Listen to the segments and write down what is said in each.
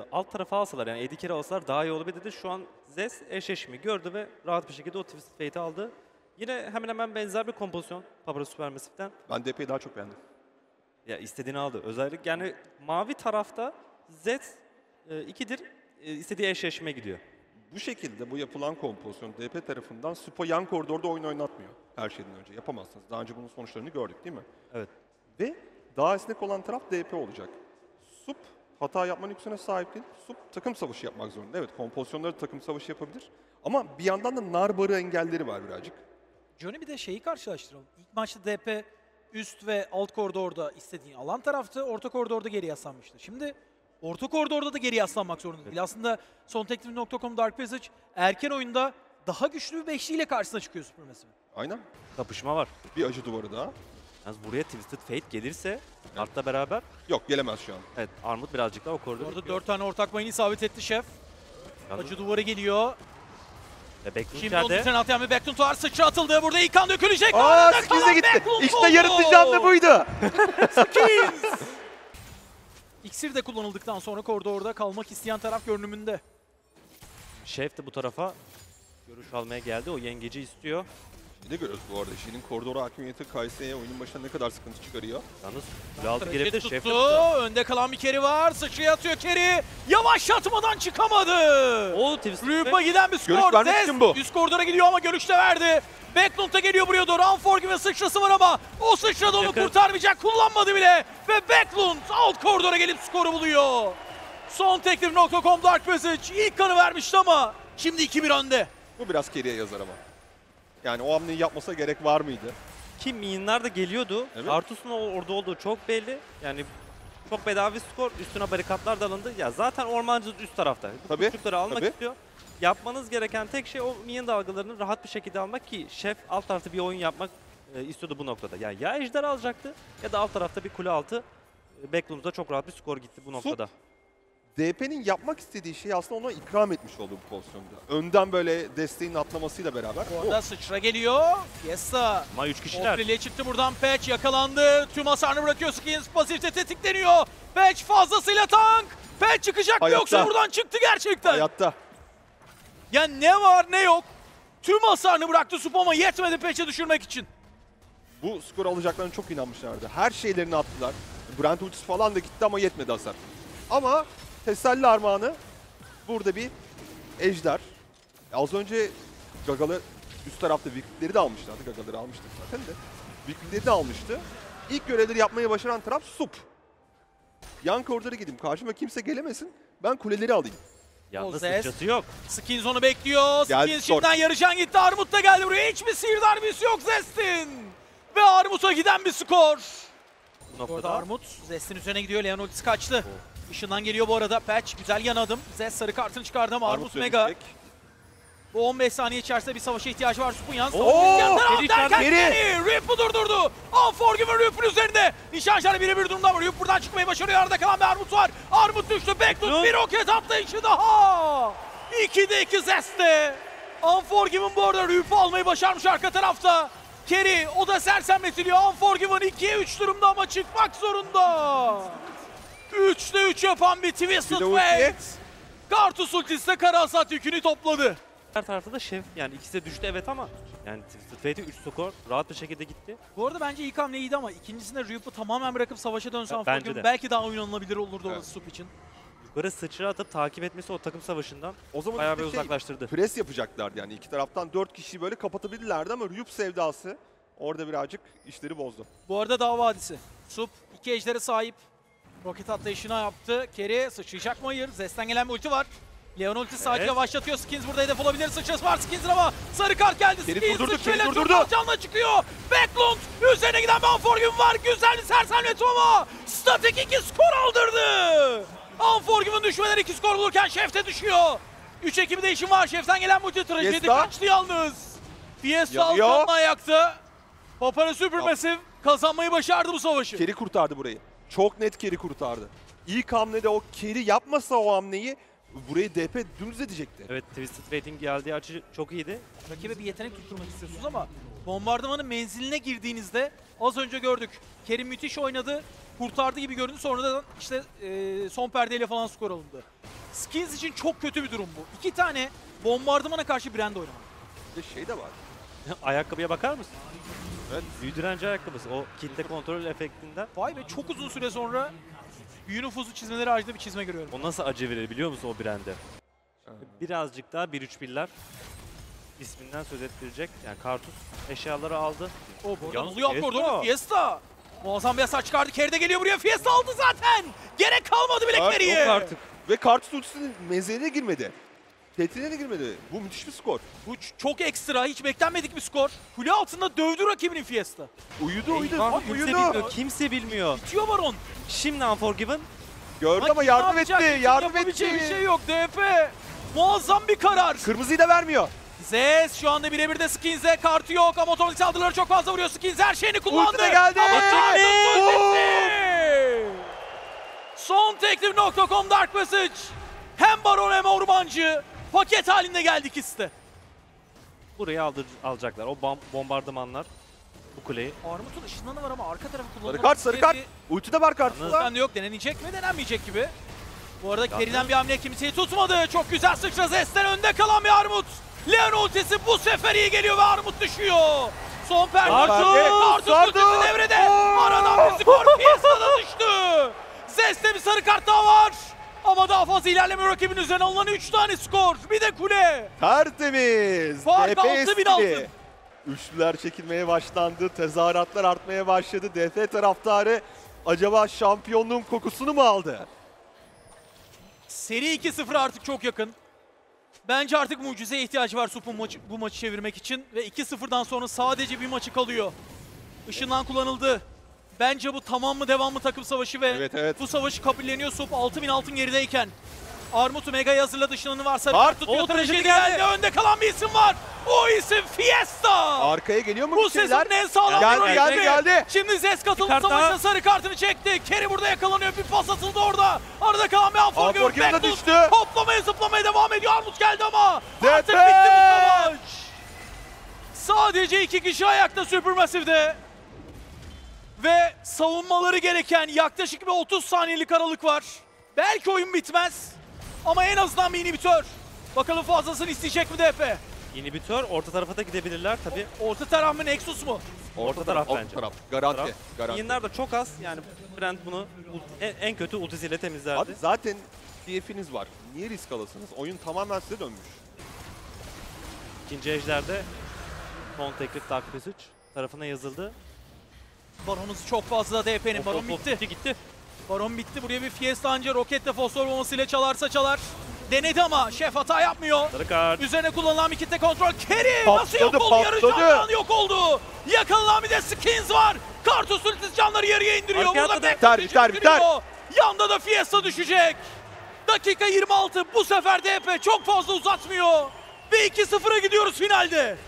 alt tarafa alsalar yani AD carry alsalar daha iyi olabilir dedi. Şu an Zes eşleşmeyi gördü ve rahat bir şekilde o Twisted Fate'i aldı. Yine hemen hemen benzer bir kompozisyon Papara Supermassive'den. Ben DP'yi daha çok beğendim. Ya istediğini aldı. Özellikle yani mavi tarafta Zed 2'dir. İstediği eşleşmeye gidiyor. Bu şekilde bu yapılan kompozisyon DP tarafından Supo yan koridorda oyun oynatmıyor her şeyden önce. Yapamazsınız. Daha önce bunun sonuçlarını gördük değil mi? Evet. Ve daha esnek olan taraf DP olacak. Sup hata yapma lüksüne sahip değil. Sup takım savaşı yapmak zorunda. Evet, kompozisyonları takım savaşı yapabilir. Ama bir yandan da nar barı engelleri var birazcık. Johnny bir de şeyi karşılaştıralım. İlk maçta DP üst ve alt koridorda istediğini alan taraftı. Orta koridorda geri yaslanmıştı. Şimdi orta koridorda da geri yaslanmak zorunda değil. Aslında sontektiv.com Dark Passage erken oyunda daha güçlü bir beşliyle karşısına çıkıyor Supermassive. Aynen. Kapışma var. Bir acı duvarı daha. Yalnız buraya Twisted Fate gelirse Art'la beraber Yok, gelemez şu an. evet Armut birazcık daha o koridorda. Orada 4 tane ortak mayın isabet etti şef. Yalnız- Acı duvarı geliyor. Backlund Şimdi onun içeride. üzerine atlayan bir Backlund var. Sıçra atıldı. Burada ilk kan dökülecek. Aa, Arada Skiz'e kalan gitti. Backlund İşte oldu. yaratıcı hamle buydu. Skins! İksir de kullanıldıktan sonra koridorda kalmak isteyen taraf görünümünde. Şef de bu tarafa görüş almaya geldi. O yengeci istiyor. Bir de görüyoruz bu arada. Şirin koridora hakimiyeti Kayseri'ye oyunun başına ne kadar sıkıntı çıkarıyor. Yalnız kule altı Hareket gelebilir. Şef de tuttu. Önde kalan bir Kerry var. Sıçraya atıyor Kerry. Yavaşlatmadan çıkamadı. o Twisted Rüyup'a Fate. giden bir Görüş skor. vermek Zest için bu. üst koridora gidiyor ama görüş de verdi. Backlund da geliyor buraya doğru. Unforgiven sıçrası var ama o sıçra da onu Yakın. kurtarmayacak. Kullanmadı bile. Ve Backlund alt koridora gelip skoru buluyor. Sontektiv.com Dark Passage ilk kanı vermişti ama şimdi 2-1 önde. Bu biraz geriye yazar ama. Yani o hamleyi yapmasa gerek var mıydı? Ki minyonlar da geliyordu. Evet. Artus'un orada olduğu çok belli. Yani çok bedava skor. Üstüne barikatlar da alındı. Ya zaten ormancı üst tarafta. Bu Tabii, küçükleri almak tabii. istiyor. Yapmanız gereken tek şey o minyon dalgalarını rahat bir şekilde almak ki şef alt tarafta bir oyun yapmak istiyordu bu noktada. Yani ya ejder alacaktı ya da alt tarafta bir kule altı. Backlund'da çok rahat bir skor gitti bu noktada. DP'nin yapmak istediği şeyi aslında ona ikram etmiş oldu bu pozisyonda. Önden böyle desteğin atlamasıyla beraber. Bu arada sıçra geliyor. Fiesta. Ama 3 kişiler. Ofrili'ye çıktı buradan Patch yakalandı. Tüm hasarını bırakıyor Skins. Pasifte tetikleniyor. Patch fazlasıyla tank. Patch çıkacak mı Hayatta. yoksa buradan çıktı gerçekten. Hayatta. Yani ne var ne yok. Tüm hasarını bıraktı Supo ama yetmedi Patch'e düşürmek için. Bu skoru alacaklarına çok inanmışlardı. Her şeylerini attılar. Brand ultisi falan da gitti ama yetmedi hasar. Ama teselli armağanı burada bir ejder. Az önce Gagalı üst tarafta Vikingleri de almışlardı. Gagaları almıştık zaten de. Vikingleri de almıştı. İlk görevleri yapmayı başaran taraf Sup. Yan koridora gideyim. Karşıma kimse gelemesin. Ben kuleleri alayım. Yalnız Ozez. sıçrası yok. Skins onu bekliyor. Geldi Skins skor. şimdiden yarışan gitti. Armut da geldi buraya. Hiçbir sihir darbesi yok Zest'in. Ve Armut'a giden bir skor. Bu Bu arada noktada. Armut Zest'in üzerine gidiyor. Leon ultisi kaçtı. Işından geliyor bu arada. Patch güzel yan adım. Zest sarı kartını çıkardı ama Armut mega. dönecek. Bu 15 saniye içerisinde bir savaşa ihtiyacı var Supun yalnız. Oo, geri içeride, Rip'i durdurdu. Unforgiven Rip'in üzerinde. Nişancılar birebir durumda var. Rip buradan çıkmayı başarıyor. Arada kalan bir Armut var. Armut düştü. Backlund bir roket atlayışı daha. 2'de 2 Zest'te. Unforgiven bu arada Rip'i almayı başarmış arka tarafta. Kerry o da sersemletiliyor. Unforgiven 2'ye 3 durumda ama çıkmak zorunda. 3'te 3 yapan bir Twisted Bir de ulti. Fate. Kartus ultisi de kara hasat yükünü topladı. Her tarafta da şef yani ikisi de düştü evet ama yani Twisted Fate'e 3 skor rahat bir şekilde gitti. Bu arada bence ilk hamle iyiydi ama ikincisinde Ryup'u tamamen bırakıp savaşa dönse Bence Unforgiven de. belki daha oynanılabilir olurdu Evet. orası Sup için. Yukarı sıçra atıp takip etmesi o takım savaşından O zaman bayağı bir işte uzaklaştırdı. pres yapacaklardı yani. İki taraftan 4 kişiyi böyle kapatabilirlerdi ama Ryup sevdası orada birazcık işleri bozdu. Bu arada Dağ Vadisi. Sup 2 ejdere sahip. Roket atlayışına yaptı. Kerry sıçrayacak mı? Hayır. Zest'ten gelen bir ulti var. Leon ulti sadece Evet. yavaşlatıyor. Skins burada hedef olabilir. Sıçrası var Skins'in ama sarı kart geldi. Kerry Skins durdurdu, sıçrayla Kerry çok durdurdu. canlı çıkıyor. Backlund üzerine giden bir Unforgiven var. Güzel bir sersemletme ama Static 2 skor aldırdı. Unforgiven düşmeleri 2 skor bulurken Şef de düşüyor. 3 ekibi değişim var. Şef'ten gelen multi trajedi Fiesta. kaçtı yalnız. Fiesta Yanıyor. alttan ayakta. Papara Supermassive kazanmayı başardı bu savaşı. Kerry kurtardı burayı. Çok net Kerry kurtardı. İlk hamlede o Kerry yapmasa o hamleyi burayı DP dümdüz edecekti. Evet Twisted Fate'in geldiği açı çok iyiydi. Rakibe bir yetenek tutturmak istiyorsunuz ama bombardımanın menziline girdiğinizde az önce gördük. Kerim müthiş oynadı, kurtardı gibi göründü. Sonradan işte son perdeyle falan skor alındı. Skins için çok kötü bir durum bu. 2 tane bombardımana karşı Brand oynamak. Bir de şey de var. Ayakkabıya bakar mısın? Evet. Büyü direnci ayakkabısı. O kitle kontrol efektinden. Vay be, çok uzun süre sonra büyü nüfuzu çizmeleri haricinde bir çizme görüyorum. O nasıl acı verir biliyor musun o brand'e? Birazcık daha 1-3-1'ler isminden söz ettirecek. Yani Kartus eşyaları aldı. O bu arada Yalnız oluyor alt Fiesta. koridorda Fiesta. Muazzam bir hasar çıkardı. Kerry de geliyor buraya. Fiesta aldı zaten. Gerek kalmadı Blackberry'ye. Yok artık. Ve Kartus ultisinin mezarına girmedi. Tehdine de girmedi. Bu müthiş bir skor. Bu çok ekstra, hiç beklenmedik bir skor. Kule altında dövdü rakibinin Fiesta. Uyudu. Eyvah, Bak, kimse uyudu. bilmiyor. Kimse bilmiyor. Bitiyor Baron. Şimdi Unforgiven. Gördü Bak, ama ne yardım yapacak? etti. Hiç Yardım yapabileceği etti. bir şey yok. DP. Muazzam bir karar. Kırmızıyı da vermiyor. Zez şu anda birebir de Skins'e kartı yok ama otomatik saldırıları çok fazla vuruyor. Skins her şeyini kullandı. Ulti de geldi. Ama Kartus Oo! ultisi. Son teklif Nokta.com Dark Passage. Hem Baron hem Ormancı. Paket halinde geldi ikisi de. Burayı alacaklar. O bombardımanlar bu kuleyi. Armut'un ışınlanı var ama arka tarafı kullanılır. Sarı kart. Ulti de var Kartus'ta. Ben de yok, denenecek mi denenmeyecek gibi. Bu arada Kerry'den bir hamle kimseyi tutmadı. Çok güzel sıçra Zest'ten önde kalan bir Armut. Leon ultisi bu sefer iyi geliyor ve Armut düşüyor. Son perde. Kartus ultisi devrede. Aradan bir skor. Fiesta'da düştü. Zest'te bir sarı kart daha var. Ama daha fazla ilerlemiyor rakibin üzerine alınan 3 tane skor. Bir de kule. Tertemiz. Fark DP 6000 stili. altın. Üçlüler çekilmeye başlandı. Tezahüratlar artmaya başladı. DF taraftarı acaba şampiyonluğun kokusunu mu aldı? Seri 2-0 artık çok yakın. Bence artık mucizeye ihtiyacı var Sup'un bu maçı çevirmek için. Ve 2-0'dan sonra sadece bir maçı kalıyor. Işınlan kullanıldı. Bence bu tamam mı devam mı takım savaşı ve Evet. bu savaşı kabulleniyor Sup 6000 altın gerideyken. Armut'u Mega'ya hazırladı, ışınlanı varsa Kart, tutuyor. o Trajedi trajedi geldi. geldi. Önde kalan bir isim var. O isim Fiesta. Arkaya geliyor mu Bu bir şeyler? sezonun en sağlam Geldi, bir geldi, rakibi. geldi. Şimdi Zez katılım Bir kart savaşına daha. sarı kartını çekti. Kerry burada yakalanıyor. Bir pas atıldı orada. Arada kalan bir Unforgiven Unforgiven. de Backlund düştü. hoplamaya zıplamaya devam ediyor. Armut geldi ama Tepe! artık bitti bu savaş. Sadece 2 kişi ayakta Supermassive'de. Ve savunmaları gereken yaklaşık bir 30 saniyelik aralık var. Belki oyun bitmez. Ama en azından bir inhibitör. Bakalım fazlasını isteyecek mi DP? İnhibitör orta tarafa da gidebilirler tabii. Orta taraf mı Nexus mu? Orta taraf bence. Taraf. Garanti. Taraf. Garanti. Minyonlar da çok az. Yani Brand bunu en kötü ultisiyle temizlerdi. Abi zaten DF'iniz var. Niye risk alasınız? Oyun tamamen size dönmüş. İkinci ejderde son teklif Dark Passage tarafına yazıldı. Baron'umuz çok fazla DP'nin. Of, Baron of, of, bitti. gitti. Baron bitti. Buraya bir Fiesta anca roketle fosfor bombasıyla çalarsa çalar. Denedi ama şef hata yapmıyor. Sarı kart. Üzerine kullanılan bir kitle kontrol. Kerry Patladı, nasıl yok oldu? Yarı patladı. candan yok oldu. Yakalanan bir de Skins var. Kartus ultisi canları yarıya indiriyor. Arkaya Burada atladı. Backlund Biter. düşürüyor. Yanda da Fiesta düşecek. Dakika 26. Bu sefer DP çok fazla uzatmıyor. Ve 2-0'a gidiyoruz finalde.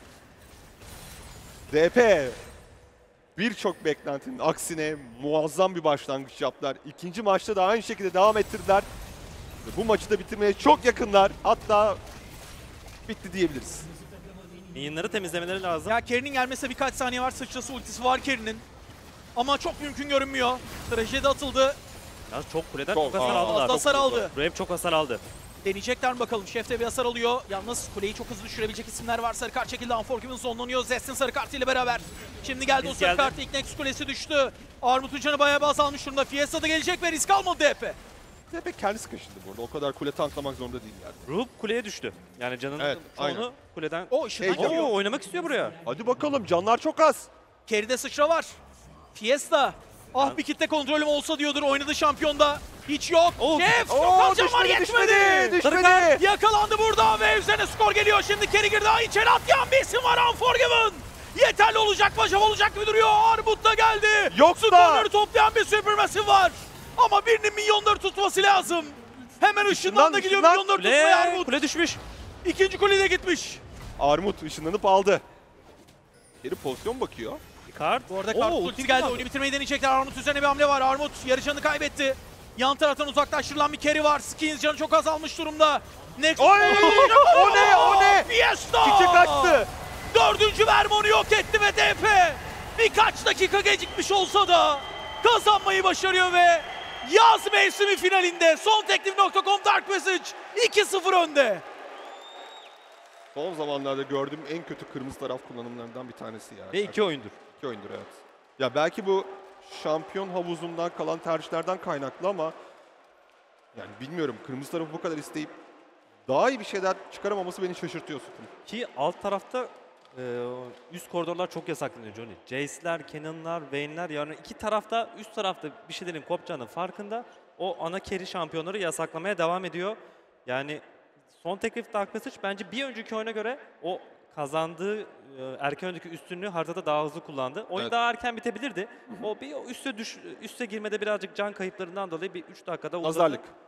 DP birçok beklentinin aksine muazzam bir başlangıç yaptılar. İkinci maçta da aynı şekilde devam ettirdiler. Bu maçı da bitirmeye çok yakınlar. Hatta bitti diyebiliriz. Minyonları temizlemeleri lazım. Ya Kerry'nin gelmesine birkaç saniye var. Sıçrası ultisi var Kerry'nin. Ama çok mümkün görünmüyor. Trajedi atıldı. Yalnız çok kuleden Çok, çok hasar aa, aldılar. fazla hasar aldı. Brave çok hasar aldı. Deneyecekler mi bakalım. Şef de bir hasar alıyor. Yalnız kuleyi çok hızlı düşürebilecek isimler var. Sarı kart şekilde Unforgiven sonlanıyor. Zest'in sarı kartıyla beraber. Şimdi geldi o Biz sarı geldi. kartı. İlk Nexus kulesi düştü. Armut'un canı bayağı bir azalmış durumda. Fiesta da gelecek ve risk almadı DP. DP kendisi kaşındı burada. O kadar kule tanklamak zorunda değil yani. Rup kuleye düştü. Yani canının Evet, çoğunu aynen. kuleden... O ışından Heyecan. geliyor. Oo, oynamak istiyor buraya. Hadi bakalım, canlar çok az. Kerry'de sıçra var. Fiesta. Ah bir kitle kontrolüm olsa diyordur, oynadı şampiyonda. Hiç yok. Oo, Şef çok az can var, yetmedi. düşmedi. Yakalandı burada ve üzerine skor geliyor. Şimdi Kerry girdi. Ay içeri atlayan bir isim var, Unforgiven. Yeterli olacak mı? Acaba olacak mı duruyor? Armut da geldi. Yoksa Skorları toplayan bir Supermassive var. Ama birinin milyonları tutması lazım. Hemen ışından da gidiyor ışından. milyonları tutmaya Armut. Kule düşmüş. İkinci kulede gitmiş. Armut ışınlanıp aldı. Geri pozisyon bakıyor. Bir kart. Bu arada Oo, kart ulti ultisi geldi. aldı. Oyunu bitirmeyi deneyecekler. Armut üzerine bir hamle var. Armut yarı canı kaybetti. Yan taraftan uzaklaştırılan bir Kerry var. Skins canı çok azalmış durumda. Nexus Oy! O ne, o ne? Fiesta! Kiki kaçtı. Dördüncü Vermon'u yok etti ve DP birkaç dakika gecikmiş olsa da kazanmayı başarıyor ve yaz mevsimi finalinde son teklif.com Dark Passage başlangıç. 2-0 önde. Son zamanlarda gördüğüm en kötü kırmızı taraf kullanımlarından bir tanesi ya. Ve 2 oyundur. 2 oyundur, evet. Ya belki bu şampiyon havuzundan kalan tercihlerden kaynaklı ama yani bilmiyorum, kırmızı tarafı bu kadar isteyip daha iyi bir şeyler çıkaramaması beni şaşırtıyor Sut'un. Ki alt tarafta üst koridorlar çok yasaklanıyor Johnny. Jace'ler, Cannon'lar, Vayne'ler, yani iki tarafta, üst tarafta bir şeylerin kopacağının farkında. O ana carry şampiyonları yasaklamaya devam ediyor. Yani son teklif Dark Passage bence bir önceki oyuna göre o kazandığı erken öndeki üstünlüğü haritada daha hızlı kullandı. Oyun Evet. daha erken bitebilirdi. O bir üste girmede birazcık can kayıplarından dolayı bir 3 dakikada uzadı. Nazarlık.